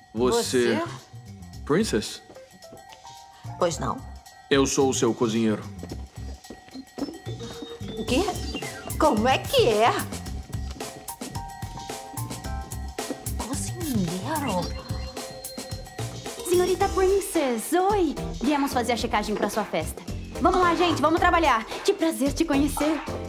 Você... Princess? Pois não. Eu sou o seu cozinheiro. O quê? Como é que é? Cozinheiro? Senhorita Princess, oi! Viemos fazer a checagem para sua festa. Vamos lá, gente, vamos trabalhar. Que prazer te conhecer.